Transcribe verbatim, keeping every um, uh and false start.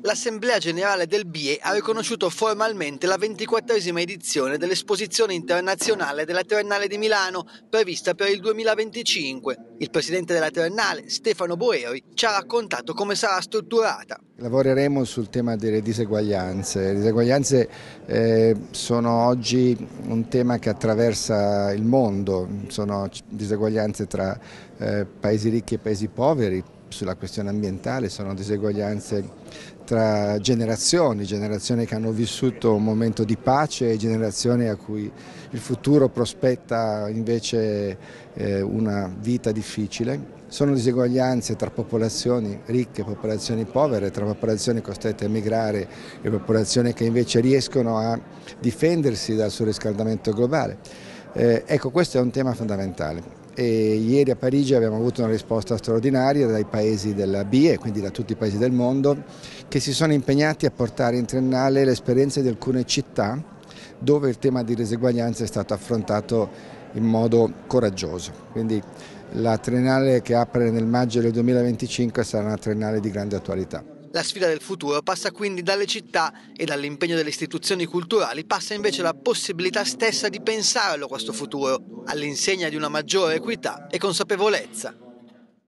L'Assemblea Generale del B I E ha riconosciuto formalmente la ventiquattresima edizione dell'Esposizione Internazionale della Triennale di Milano, prevista per il duemilaventicinque. Il presidente della Triennale, Stefano Boeri, ci ha raccontato come sarà strutturata. Lavoreremo sul tema delle diseguaglianze. Le diseguaglianze eh, sono oggi un tema che attraversa il mondo, sono diseguaglianze tra eh, paesi ricchi e paesi poveri, sulla questione ambientale, sono diseguaglianze tra generazioni, generazioni che hanno vissuto un momento di pace e generazioni a cui il futuro prospetta invece eh, una vita difficile. Sono diseguaglianze tra popolazioni ricche e popolazioni povere, tra popolazioni costrette a emigrare e popolazioni che invece riescono a difendersi dal surriscaldamento globale. Eh, ecco, questo è un tema fondamentale. E ieri a Parigi abbiamo avuto una risposta straordinaria dai paesi della B I E, quindi da tutti i paesi del mondo, che si sono impegnati a portare in triennale le esperienze di alcune città dove il tema di diseguaglianza è stato affrontato in modo coraggioso. Quindi la triennale che apre nel maggio del duemilaventicinque sarà una triennale di grande attualità. La sfida del futuro passa quindi dalle città e dall'impegno delle istituzioni culturali passa invece la possibilità stessa di pensarlo questo futuro, all'insegna di una maggiore equità e consapevolezza.